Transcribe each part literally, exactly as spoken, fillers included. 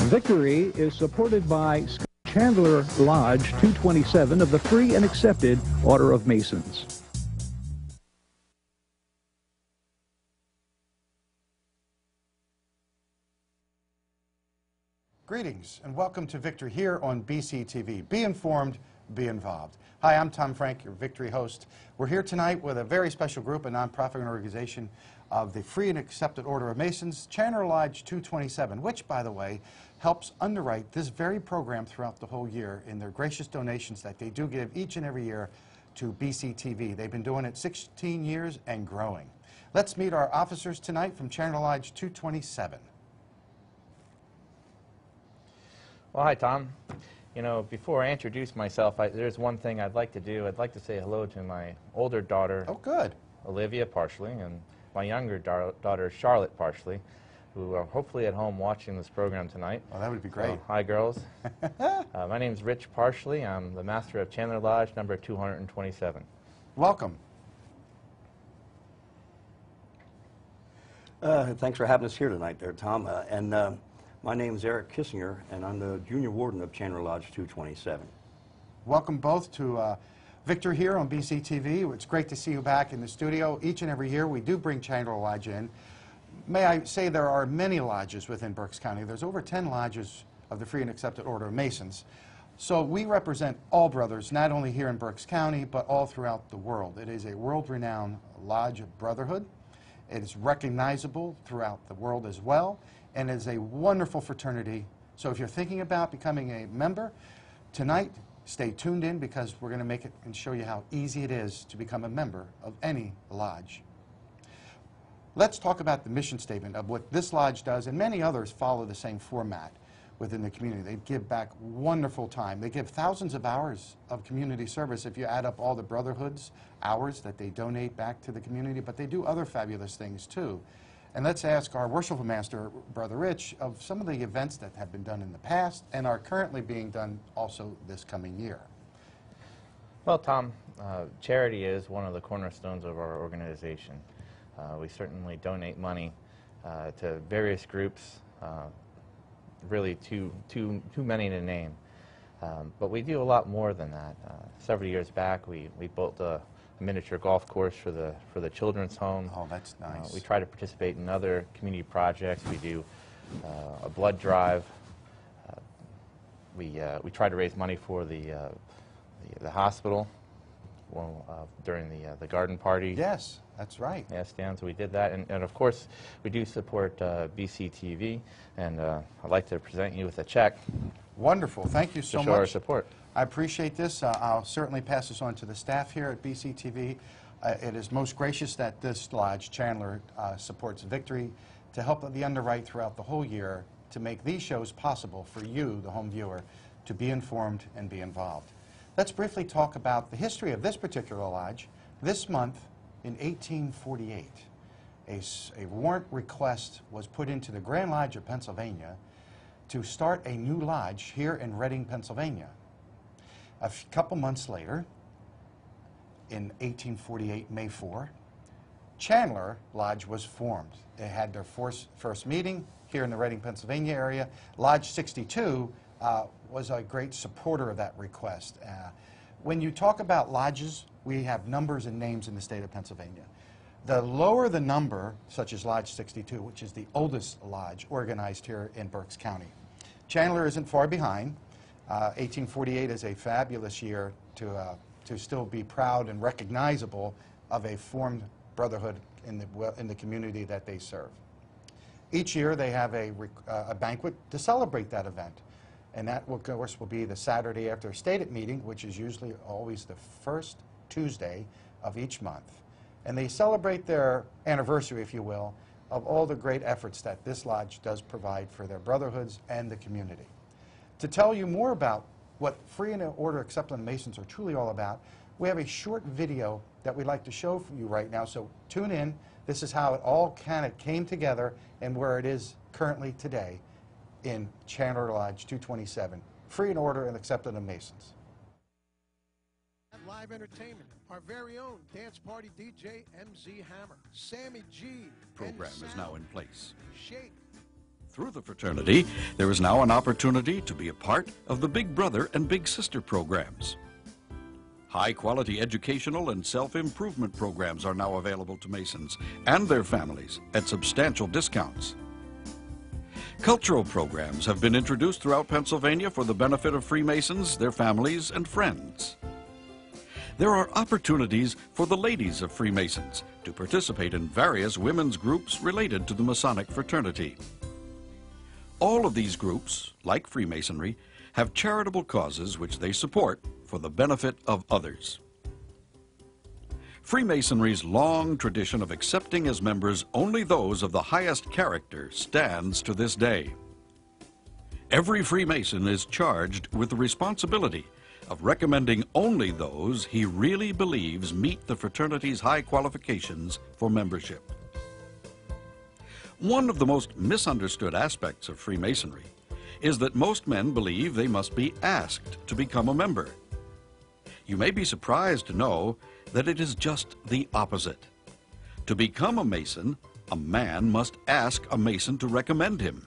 Victory is supported by Chandler Lodge two twenty-seven of the Free and Accepted Order of Masons. Greetings and welcome to Victory here on B C T V. Be informed, be involved. Hi, I'm Tom Frank, your Victory host. We're here tonight with a very special group, a nonprofit organization of the Free and Accepted Order of Masons, Chandler Lodge two twenty-seven, which, by the way, helps underwrite this very program throughout the whole year in their gracious donations that they do give each and every year to B C T V. They've been doing it sixteen years and growing. Let's meet our officers tonight from Chandler Lodge two twenty-seven. Well, hi, Tom. You know, before I introduce myself, I, there's one thing I'd like to do. I'd like to say hello to my older daughter, Oh, good. Olivia Parshley, and my younger da daughter, Charlotte Parshley, who are hopefully at home watching this program tonight. Well, that would be great. So, hi, girls. uh, my name's Rich Parshley. I'm the master of Chandler Lodge, number two twenty-seven. Welcome. Uh, thanks for having us here tonight there, Tom. Uh, and uh, my name is Eric Kissinger, and I'm the junior warden of Chandler Lodge two twenty-seven. Welcome both to uh, Victor here on B C T V. It's great to see you back in the studio. Each and every year we do bring Chandler Lodge in. May I say there are many lodges within Berks County. There's over ten lodges of the Free and Accepted Order of Masons. So we represent all brothers, not only here in Berks County, but all throughout the world. It is a world-renowned lodge of brotherhood. It is recognizable throughout the world as well, and is a wonderful fraternity. So if you're thinking about becoming a member, tonight, stay tuned in because we're going to make it and show you how easy it is to become a member of any lodge. Let's talk about the mission statement of what this lodge does, and many others follow the same format within the community. They give back wonderful time. They give thousands of hours of community service if you add up all the brotherhoods hours that they donate back to the community, but they do other fabulous things too. And let's ask our worshipful master, Brother Rich, of some of the events that have been done in the past and are currently being done also this coming year. Well, Tom, uh, charity is one of the cornerstones of our organization. Uh, we certainly donate money uh, to various groups, uh, really too, too, too many to name. Um, but we do a lot more than that. Uh, several years back, we, we built a miniature golf course for the for the children's home. Oh, that's nice. Uh, we try to participate in other community projects. We do uh, a blood drive. Uh, we uh, we try to raise money for the uh, the, the hospital well, uh, during the uh, the garden party. Yes, that's right. Yes, Dan. So we did that, and, and of course we do support uh, B C T V, and uh, I'd like to present you with a check. Wonderful. Thank you so to show much. our support. I appreciate this. Uh, I'll certainly pass this on to the staff here at B C T V. Uh, it is most gracious that this lodge, Chandler, uh, supports Victory to help the underwrite throughout the whole year to make these shows possible for you, the home viewer, to be informed and be involved. Let's briefly talk about the history of this particular lodge. This month, in eighteen forty-eight, a, a warrant request was put into the Grand Lodge of Pennsylvania to start a new lodge here in Reading, Pennsylvania. A couple months later, in eighteen forty-eight, May fourth, Chandler Lodge was formed. They had their first, first meeting here in the Reading, Pennsylvania area. Lodge sixty-two uh, was a great supporter of that request. Uh, when you talk about lodges, we have numbers and names in the state of Pennsylvania. The lower the number, such as Lodge sixty-two, which is the oldest lodge organized here in Berks County. Chandler isn't far behind. Uh, eighteen forty-eight is a fabulous year to, uh, to still be proud and recognizable of a formed brotherhood in the, in the community that they serve. Each year they have a, uh, a banquet to celebrate that event. And that, will, of course, will be the Saturday after a stated meeting, which is usually always the first Tuesday of each month. And they celebrate their anniversary, if you will, of all the great efforts that this lodge does provide for their brotherhoods and the community. To tell you more about what Free and Order Accepted Masons are truly all about, we have a short video that we'd like to show for you right now, so tune in. This is how it all kind of came together and where it is currently today in Chandler Lodge two twenty-seven, Free and Order and Accepted Masons. Live entertainment, our very own dance party D J M Z Hammer, Sammy G. Program is now in place. Shake. Through the fraternity, there is now an opportunity to be a part of the Big Brother and Big Sister programs. High-quality educational and self-improvement programs are now available to Masons and their families at substantial discounts. Cultural programs have been introduced throughout Pennsylvania for the benefit of Freemasons, their families, and friends. There are opportunities for the ladies of Freemasons to participate in various women's groups related to the Masonic fraternity. All of these groups, like Freemasonry, have charitable causes which they support for the benefit of others. Freemasonry's long tradition of accepting as members only those of the highest character stands to this day. Every Freemason is charged with the responsibility of recommending only those he really believes meet the fraternity's high qualifications for membership. One of the most misunderstood aspects of Freemasonry is that most men believe they must be asked to become a member. You may be surprised to know that it is just the opposite. To become a Mason, a man must ask a Mason to recommend him.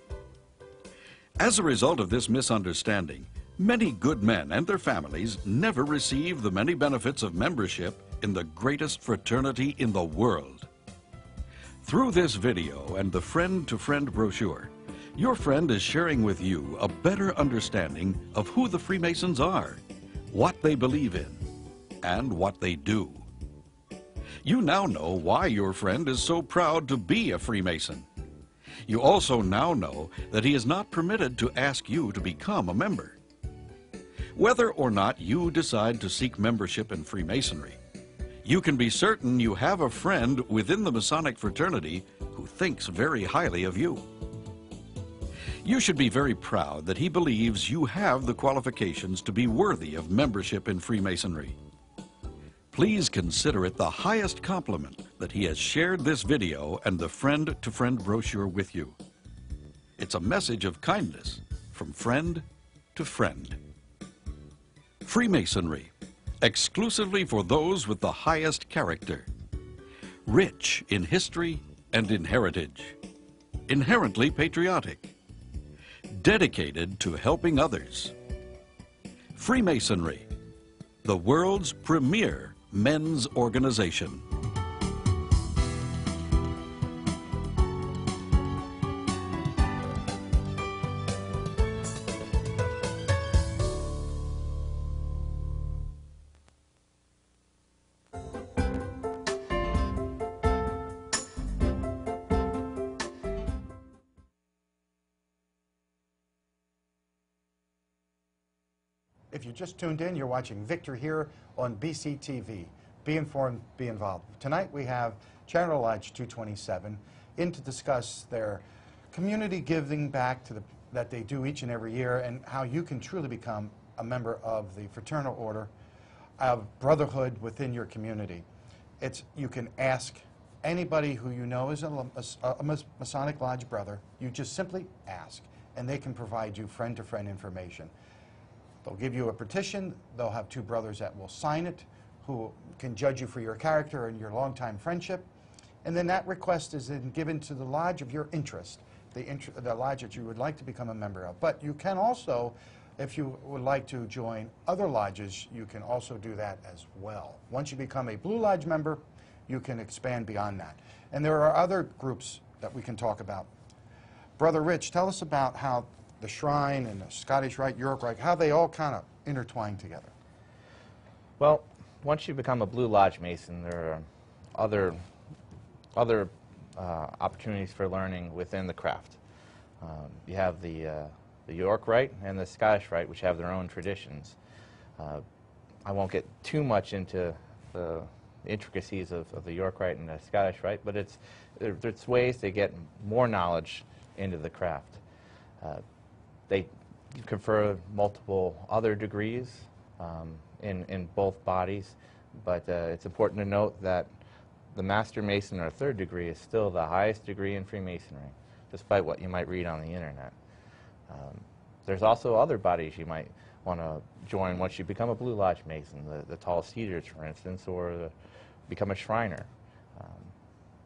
As a result of this misunderstanding, many good men and their families never receive the many benefits of membership in the greatest fraternity in the world. Through this video and the friend-to-friend brochure, your friend is sharing with you a better understanding of who the Freemasons are, what they believe in, and what they do. You now know why your friend is so proud to be a Freemason. You also now know that he is not permitted to ask you to become a member. Whether or not you decide to seek membership in Freemasonry, you can be certain you have a friend within the Masonic fraternity who thinks very highly of you. You should be very proud that he believes you have the qualifications to be worthy of membership in Freemasonry. Please consider it the highest compliment that he has shared this video and the friend-to-friend brochure with you. It's a message of kindness from friend to friend. Freemasonry, exclusively for those with the highest character. Rich in history and in heritage. Inherently patriotic. Dedicated to helping others. Freemasonry, the world's premier men's organization. If you just tuned in, you're watching Victor here on B C T V. Be informed, be involved. Tonight we have Chandler Lodge two twenty-seven in to discuss their community giving back to the, that they do each and every year, and how you can truly become a member of the fraternal order of brotherhood within your community. It's, you can ask anybody who you know is a, a, a Masonic Lodge brother. You just simply ask, and they can provide you friend-to-friend information. They'll give you a petition. They'll have two brothers that will sign it, who can judge you for your character and your longtime friendship. And then that request is then given to the lodge of your interest, the, int the lodge that you would like to become a member of. But you can also, if you would like to join other lodges, you can also do that as well. Once you become a Blue Lodge member, you can expand beyond that. And there are other groups that we can talk about. Brother Rich, tell us about how the Shrine and the Scottish Rite, York Rite, how they all kind of intertwine together. Well, once you become a Blue Lodge Mason, there are other, other uh, opportunities for learning within the craft. Um, you have the, uh, the York Rite and the Scottish Rite, which have their own traditions. Uh, I won't get too much into the intricacies of, of the York Rite and the Scottish Rite, but it's, there, there's ways to get more knowledge into the craft. Uh, They confer multiple other degrees um, in, in both bodies, but uh, it's important to note that the Master Mason or third degree is still the highest degree in Freemasonry, despite what you might read on the internet. Um, there's also other bodies you might want to join once you become a Blue Lodge Mason, the, the Tall Cedars, for instance, or the, become a Shriner. Um,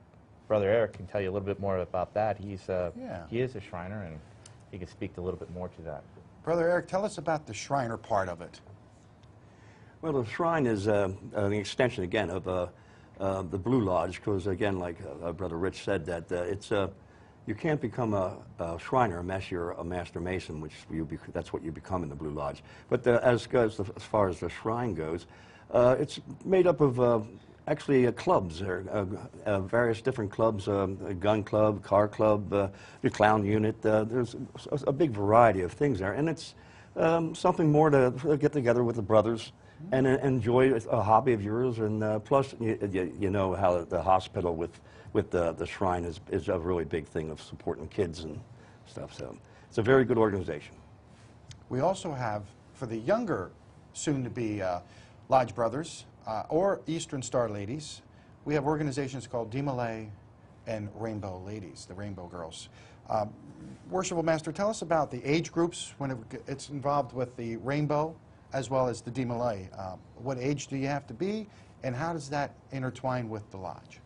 Brother Eric can tell you a little bit more about that. He's uh, Yeah. he is a Shriner, and he can speak a little bit more to that. Brother Eric, tell us about the Shriner part of it. Well, the shrine is uh, an extension, again, of uh, uh, the Blue Lodge, because, again, like uh, Brother Rich said, that uh, it's uh, you can't become a, a Shriner unless you're a Master Mason, which you bec that's what you become in the Blue Lodge. But the, as, as, the, as far as the shrine goes, uh, it's made up of uh, actually uh, clubs, or, uh, uh, various different clubs, um, a gun club, car club, uh, the clown unit. Uh, there's a, a big variety of things there, and it's um, something more to get together with the brothers and uh, enjoy a hobby of yours. And uh, plus, you, you, you know how the hospital with, with the, the shrine is, is a really big thing of supporting kids and stuff. So it's a very good organization. We also have, for the younger, soon-to-be uh, Lodge Brothers, uh, or Eastern Star Ladies, we have organizations called D Malay and Rainbow Ladies, the Rainbow Girls. Um, Worshipful Master, tell us about the age groups when it, it's involved with the Rainbow as well as the D Malay. Uh, what age do you have to be, and how does that intertwine with the Lodge?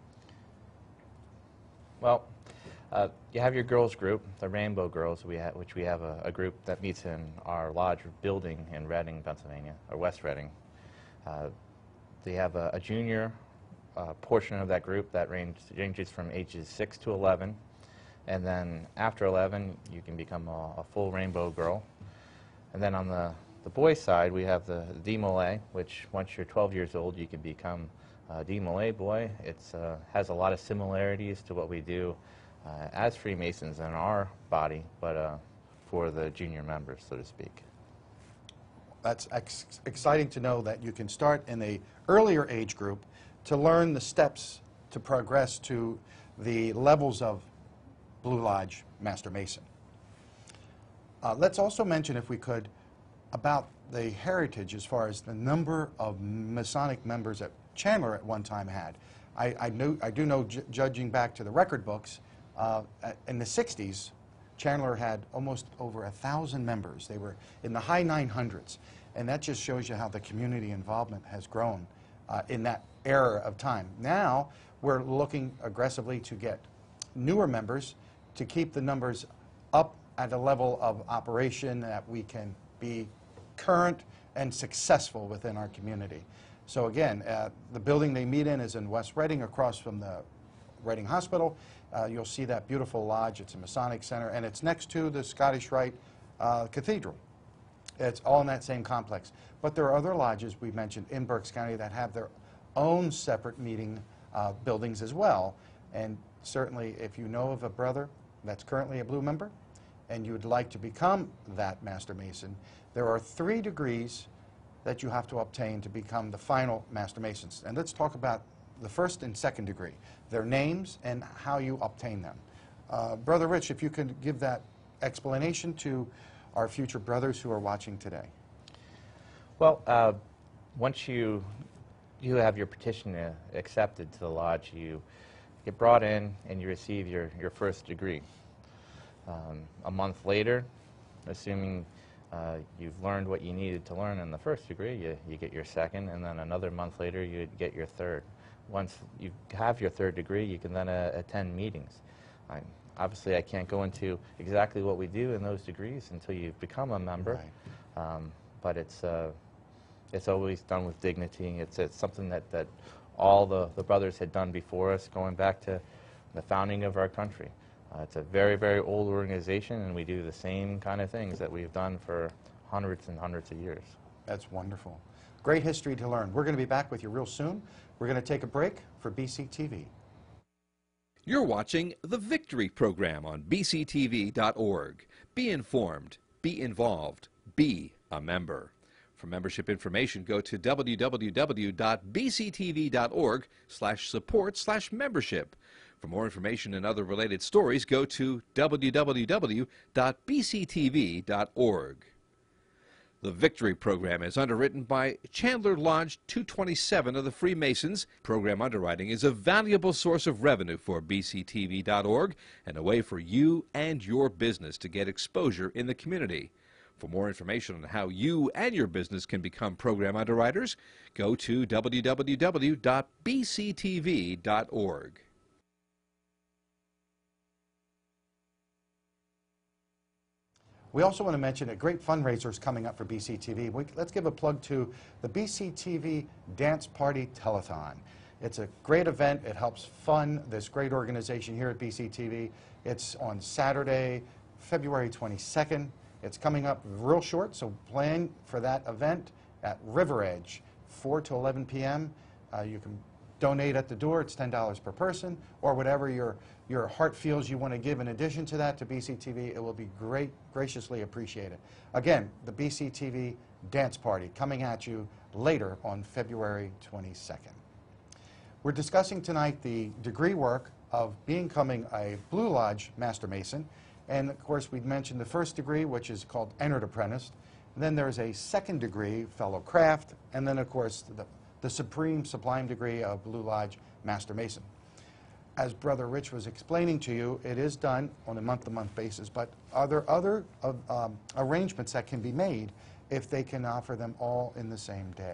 Well, uh, you have your girls group, the Rainbow Girls, we ha which we have a, a group that meets in our lodge building in Reading, Pennsylvania, or West Reading. Uh, they have a, a junior uh, portion of that group that range, ranges from ages six to eleven, and then after eleven you can become a, a full Rainbow Girl. And then on the, the boys' side we have the D Malay, which once you're twelve years old you can become a D Malay boy. It uh, has a lot of similarities to what we do uh, as Freemasons in our body, but uh, for the junior members, so to speak. That's ex exciting to know that you can start in the earlier age group to learn the steps to progress to the levels of Blue Lodge Master Mason. Uh, let's also mention, if we could, about the heritage as far as the number of Masonic members that Chandler at one time had. I, I, knew, I do know, ju judging back to the record books, uh, in the sixties, Chandler had almost over a thousand members. They were in the high nine hundreds, and that just shows you how the community involvement has grown uh, in that era of time. Now we're looking aggressively to get newer members to keep the numbers up at a level of operation that we can be current and successful within our community. So again, uh, the building they meet in is in West Reading, across from the Reading Hospital. Uh, you'll see that beautiful lodge. It's a Masonic center, and it's next to the Scottish Rite uh, Cathedral. It's all in that same complex. But there are other lodges we mentioned in Berks County that have their own separate meeting uh, buildings as well. And certainly, if you know of a brother that's currently a Blue member and you would like to become that Master Mason, there are three degrees that you have to obtain to become the final Master Masons. And let's talk about the first and second degree, their names and how you obtain them. Uh, Brother Rich, if you could give that explanation to our future brothers who are watching today. Well, uh, once you, you have your petition uh, accepted to the lodge, you get brought in and you receive your, your first degree. Um, a month later, assuming uh, you've learned what you needed to learn in the first degree, you, you get your second, and then another month later you get your third. Once you have your third degree, you can then uh, attend meetings. I, obviously, I can't go into exactly what we do in those degrees until you become a member, right. um, but it's, uh, it's always done with dignity. It's, it's something that, that all the, the brothers had done before us, going back to the founding of our country. Uh, it's a very, very old organization, and we do the same kind of things that we've done for hundreds and hundreds of years. That's wonderful. Great history to learn. We're going to be back with you real soon. We're going to take a break for B C T V. You're watching The Victory program on B C T V dot org. Be informed, be involved, be a member. For membership information, go to w w w dot b c t v dot org slash support slash membership. For more information and other related stories, go to w w w dot b c t v dot org. The Victory program is underwritten by Chandler Lodge two twenty-seven of the Freemasons. Program underwriting is a valuable source of revenue for b c t v dot org and a way for you and your business to get exposure in the community. For more information on how you and your business can become program underwriters, go to w w w dot b c t v dot org. We also want to mention a great fundraiser is coming up for B C T V. We, let's give a plug to the B C T V Dance Party Telethon. It's a great event. It helps fund this great organization here at B C T V. It's on Saturday, February twenty-second. It's coming up real short, so plan for that event at River Edge, four to eleven p m Uh, you can donate at the door. It's ten dollars per person, or whatever your, your heart feels you want to give in addition to that to B C T V. It will be great, graciously appreciated. Again, the B C T V Dance Party coming at you later on February twenty-second. We're discussing tonight the degree work of becoming a Blue Lodge Master Mason. And of course, we've mentioned the first degree, which is called Entered Apprentice. And then there's a second degree, Fellow Craft, and then of course the, the supreme sublime degree of Blue Lodge Master Mason. As Brother Rich was explaining to you, it is done on a month-to-month basis, but are there other uh, um, arrangements that can be made if they can offer them all in the same day?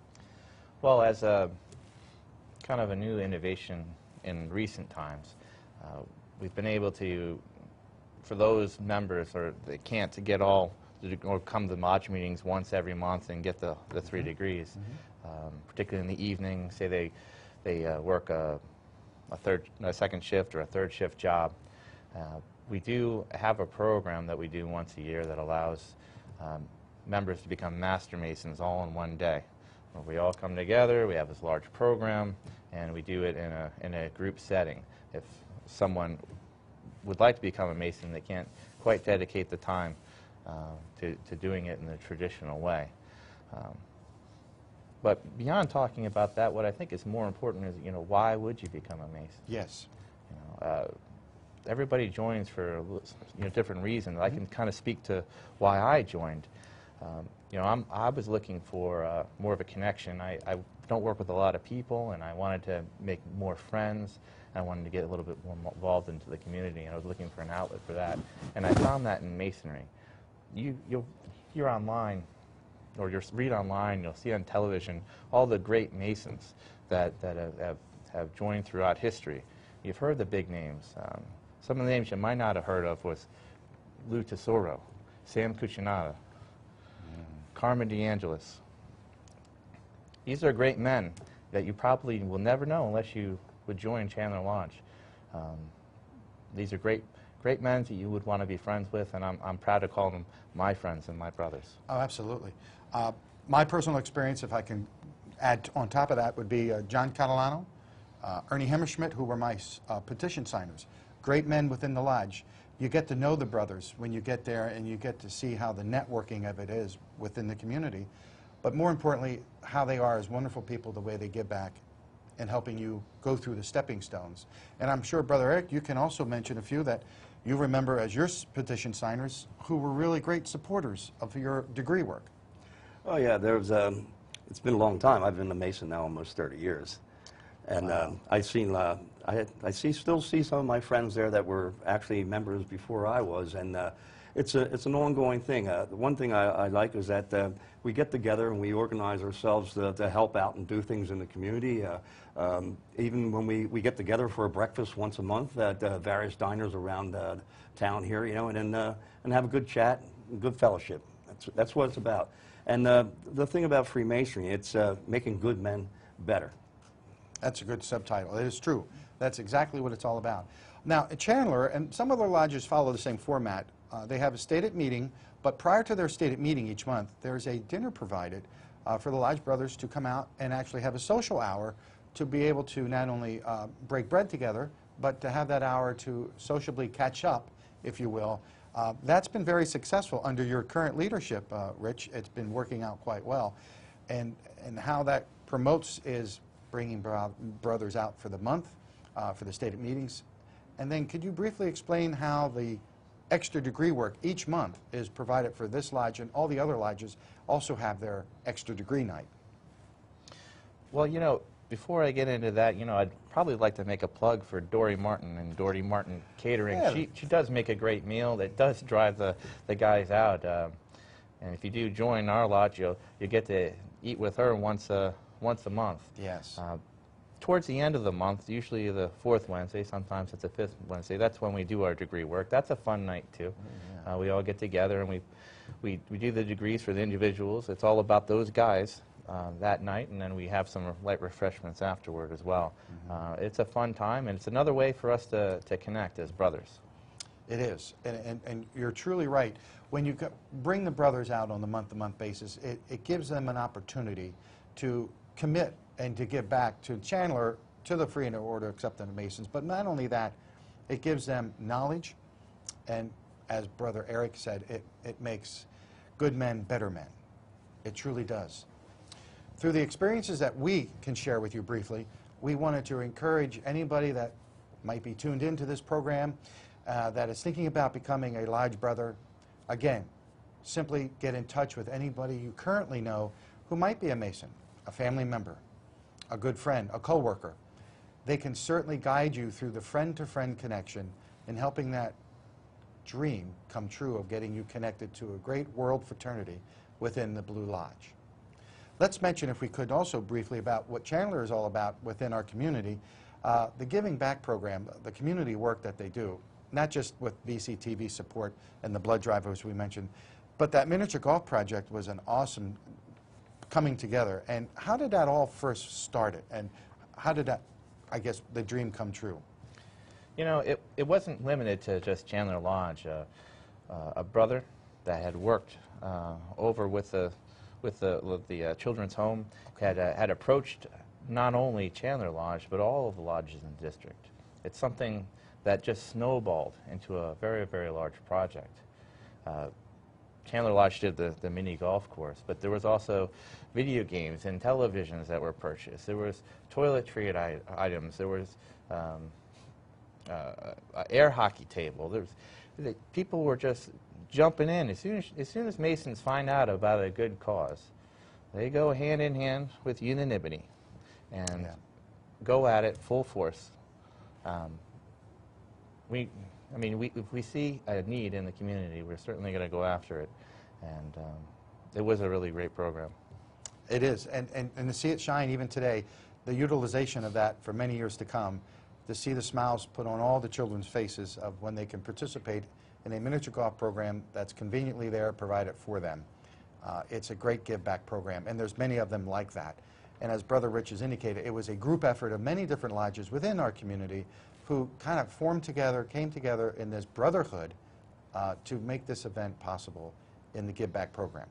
Well, as a kind of a new innovation in recent times, uh, we've been able to, for those members or they can't to get all or come to the lodge meetings once every month and get the, the three mm-hmm. degrees, mm-hmm. um, particularly in the evening, say they they uh, work a, a third a second shift or a third shift job. Uh, we do have a program that we do once a year that allows um, members to become Master Masons all in one day. Where we all come together, we have this large program, and we do it in a in a group setting. If someone would like to become a Mason, they can't quite dedicate the time uh, to, to doing it in the traditional way. Um, but beyond talking about that, what I think is more important is, you know, why would you become a Mason? Yes. You know, uh, everybody joins for, you know, different reasons. Mm-hmm. I can kind of speak to why I joined. Um, you know, I'm, I was looking for uh, more of a connection. I, I don't work with a lot of people, and I wanted to make more friends. I wanted to get a little bit more involved into the community, and I was looking for an outlet for that. And I found that in Masonry. You, you'll hear online, or you'll read online, you'll see on television, all the great Masons that, that have, have, have joined throughout history. You've heard the big names. Um, some of the names you might not have heard of was Lou Tesoro, Sam Cucinato, mm. Carmen DeAngelis. These are great men that you probably will never know unless you would join Chandler Lodge. Um, these are great, great men that you would want to be friends with, and I'm, I'm proud to call them my friends and my brothers. Oh, absolutely. Uh, my personal experience, if I can add on top of that, would be uh, John Catalano, uh, Ernie Hemmerschmidt, who were my uh, petition signers. Great men within the lodge. You get to know the brothers when you get there, and you get to see how the networking of it is within the community. But more importantly, how they are as wonderful people, the way they give back and helping you go through the stepping stones. And I'm sure, Brother Eric, you can also mention a few that you remember as your petition signers who were really great supporters of your degree work. Oh, yeah, there's, um, it's been a long time. I've been a Mason now almost thirty years. And wow. um, I've seen, uh, I, I see, still see some of my friends there that were actually members before I was. And uh, it's, a, it's an ongoing thing. Uh, the one thing I, I like is that uh, we get together and we organize ourselves to, to help out and do things in the community. Uh, um, even when we, we get together for a breakfast once a month at uh, various diners around uh, town here, you know, and, and, uh, and have a good chat and good fellowship. That's, that's what it's about. And uh, the thing about Freemasonry, it's uh, making good men better. That's a good subtitle. It is true. That's exactly what it's all about. Now, at Chandler, and some other lodges follow the same format, uh, they have a stated meeting, but prior to their stated meeting each month, there's a dinner provided uh, for the Lodge brothers to come out and actually have a social hour to be able to not only uh, break bread together, but to have that hour to sociably catch up, if you will. Uh, that's been very successful under your current leadership, uh, Rich. It's been working out quite well. And, and how that promotes is bringing bro brothers out for the month, uh, for the stated meetings. And then could you briefly explain how the extra degree work each month is provided for this lodge, and all the other lodges also have their extra degree night? Well, you know, before I get into that, you know, I'd probably like to make a plug for Dory Martin and Dory Martin Catering. Yeah. She, she does make a great meal that does drive the, the guys out. Um, and if you do join our lodge, you'll, you get to eat with her once a, once a month. Yes. Uh, towards the end of the month, usually the fourth Wednesday, sometimes it's the fifth Wednesday, that's when we do our degree work. That's a fun night too. Uh, we all get together and we, we, we do the degrees for the individuals. It's all about those guys uh, that night, and then we have some light refreshments afterward as well. Uh, it's a fun time, and it's another way for us to, to connect as brothers. It is, and, and, and you're truly right. When you co- bring the brothers out on the month-to-month basis, it, it gives them an opportunity to commit and to give back to Chandler, to the Free and Order Accepted Masons. But not only that, it gives them knowledge, and as Brother Eric said, it, it makes good men better men. It truly does. Through the experiences that we can share with you briefly, we wanted to encourage anybody that might be tuned into this program uh, that is thinking about becoming a Lodge brother. Again, simply get in touch with anybody you currently know who might be a Mason, a family member, a good friend, a co-worker. They can certainly guide you through the friend-to-friend connection in helping that dream come true of getting you connected to a great world fraternity within the Blue Lodge. Let's mention, if we could, also briefly about what Chandler is all about within our community, uh, the Giving Back program, the community work that they do, not just with B C T V support and the blood drive, as we mentioned, but that miniature golf project was an awesome coming together. And how did that all first start it? And how did that, I guess, the dream come true? You know, it, it wasn't limited to just Chandler Lodge. Uh, uh, a brother that had worked uh, over with the, with the, with the uh, children's home had, uh, had approached not only Chandler Lodge, but all of the lodges in the district. It's something that just snowballed into a very, very large project. Uh, Chandler Lodge did the, the mini golf course, but there was also video games and televisions that were purchased. There was toiletry I items. There was um, uh, an air hockey table. There was, the, people were just jumping in. As soon as, as soon as Masons find out about a good cause, they go hand in hand with unanimity and yeah. go at it full force. Um, we, I mean, we, if we see a need in the community, we're certainly going to go after it. And um, it was a really great program. It is. And, and, and to see it shine even today, the utilization of that for many years to come, to see the smiles put on all the children's faces of when they can participate in a miniature golf program that's conveniently there, provided for them. Uh, it's a great give-back program, and there's many of them like that. And as Brother Rich has indicated, it was a group effort of many different lodges within our community who kind of formed together, came together in this brotherhood uh, to make this event possible in the Give Back program.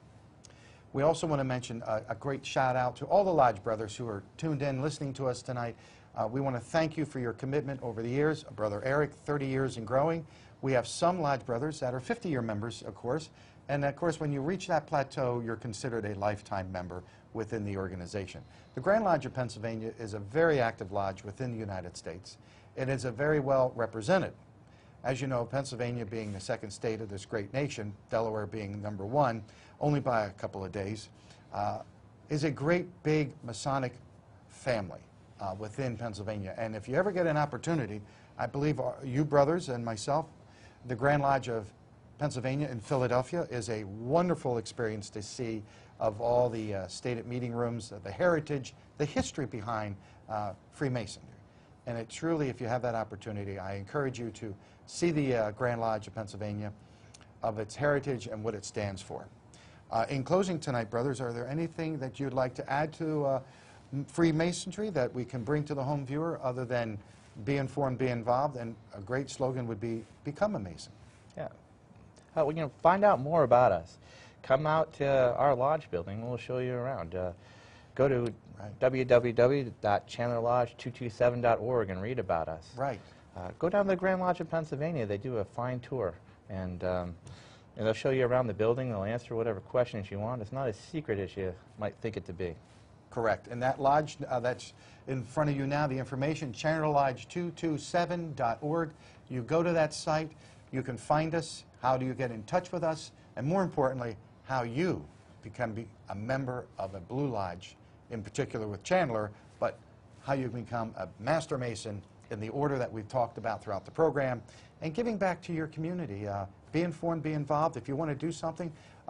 We also want to mention a, a great shout out to all the Lodge brothers who are tuned in, listening to us tonight. Uh, we want to thank you for your commitment over the years. Brother Eric, thirty years and growing. We have some Lodge brothers that are fifty-year members, of course. And of course, when you reach that plateau, you're considered a lifetime member within the organization. The Grand Lodge of Pennsylvania is a very active lodge within the United States. It is a very well represented. As you know, Pennsylvania being the second state of this great nation, Delaware being number one, only by a couple of days, uh, is a great big Masonic family uh, within Pennsylvania. And if you ever get an opportunity, I believe our, you brothers and myself, the Grand Lodge of Pennsylvania in Philadelphia is a wonderful experience to see of all the uh, stated meeting rooms, uh, the heritage, the history behind uh, Freemasonry. And it truly, if you have that opportunity, I encourage you to see the uh, Grand Lodge of Pennsylvania, of its heritage and what it stands for. Uh, in closing tonight, brothers, are there anything that you'd like to add to uh, Freemasonry that we can bring to the home viewer other than be informed, be involved? And a great slogan would be, become a Mason. Yeah. Uh, well, you know, find out more about us. Come out to our lodge building. We'll show you around. Uh, go to right. w w w dot chandler lodge two two seven dot org and read about us. Right. Uh, go down to the Grand Lodge of Pennsylvania. They do a fine tour, and, um, and they'll show you around the building. They'll answer whatever questions you want. It's not as secret as you might think it to be. Correct. And that lodge uh, that's in front of you now, the information, chandler lodge two two seven dot org. You go to that site. You can find us. How do you get in touch with us? And more importantly, how you become be a member of a Blue Lodge, in particular with Chandler, but how you become a Master Mason in the order that we've talked about throughout the program, and giving back to your community. Uh, be informed, be involved. If you want to do something,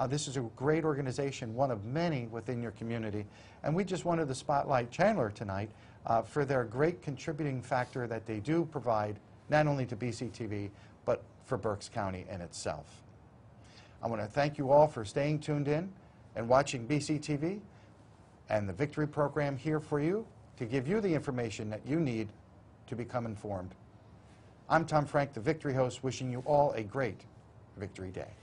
Uh, this is a great organization, one of many within your community. And we just wanted to spotlight Chandler tonight uh, for their great contributing factor that they do provide, not only to B C T V, but for Berks County in itself. I want to thank you all for staying tuned in and watching B C T V and the Victory program here for you to give you the information that you need to become informed. I'm Tom Frank, the Victory host, wishing you all a great Victory Day.